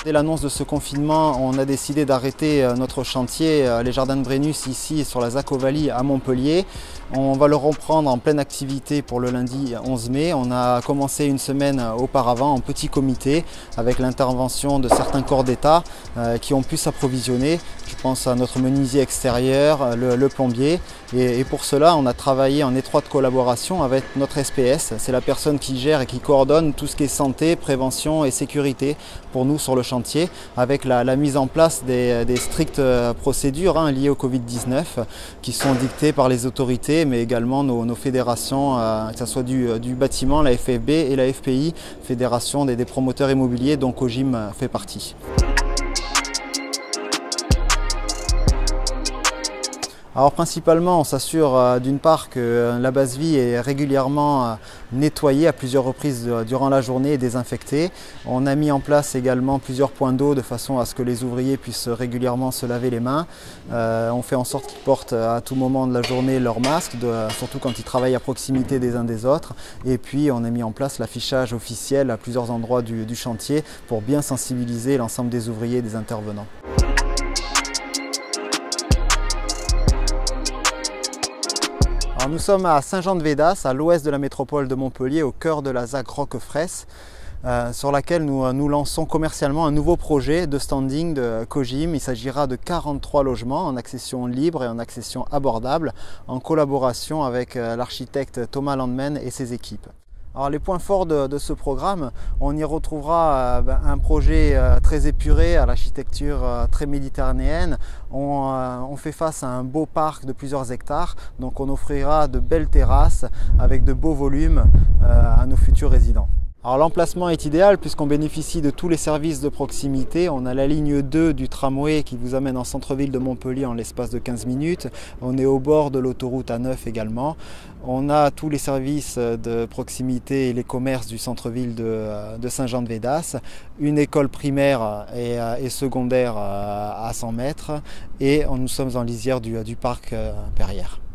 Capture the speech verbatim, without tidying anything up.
Dès l'annonce de ce confinement, on a décidé d'arrêter notre chantier, les Jardins de Brennus, ici sur la Zacovali à Montpellier. On va le reprendre en pleine activité pour le lundi onze mai. On a commencé une semaine auparavant en petit comité avec l'intervention de certains corps d'État euh, qui ont pu s'approvisionner. Je pense à notre menuisier extérieur, le, le plombier. Et, et pour cela, on a travaillé en étroite collaboration avec notre S P S. C'est la personne qui gère et qui coordonne tout ce qui est santé, prévention et sécurité pour nous sur le chantier, avec la, la mise en place des, des strictes procédures hein, liées au Covid dix-neuf qui sont dictées par les autorités, mais également nos, nos fédérations, euh, que ce soit du, du bâtiment, la F F B et la F P I, Fédération des, des promoteurs immobiliers, dont Cogim fait partie. Alors principalement, on s'assure euh, d'une part que euh, la base vie est régulièrement euh, nettoyée à plusieurs reprises euh, durant la journée et désinfectée. On a mis en place également plusieurs points d'eau de façon à ce que les ouvriers puissent régulièrement se laver les mains. Euh, on fait en sorte qu'ils portent à tout moment de la journée leur masque, de, surtout quand ils travaillent à proximité des uns des autres. Et puis on a mis en place l'affichage officiel à plusieurs endroits du, du chantier pour bien sensibiliser l'ensemble des ouvriers et des intervenants. Alors nous sommes à Saint-Jean-de-Védas, à l'ouest de la métropole de Montpellier, au cœur de la Z A C Roquefraisse, euh, sur laquelle nous, nous lançons commercialement un nouveau projet de standing de Cogim. Il s'agira de quarante-trois logements en accession libre et en accession abordable, en collaboration avec euh, l'architecte Thomas Landman et ses équipes. Alors les points forts de, de ce programme, on y retrouvera euh, un projet euh, très épuré à l'architecture euh, très méditerranéenne. On, euh, on fait face à un beau parc de plusieurs hectares, donc on offrira de belles terrasses avec de beaux volumes euh, à nos futurs résidents. Alors l'emplacement est idéal puisqu'on bénéficie de tous les services de proximité. On a la ligne deux du tramway qui vous amène en centre-ville de Montpellier en l'espace de quinze minutes. On est au bord de l'autoroute A neuf également. On a tous les services de proximité et les commerces du centre-ville de, de Saint-Jean-de-Védas. Une école primaire et, et secondaire à cent mètres. Et nous sommes en lisière du, du parc Perrière.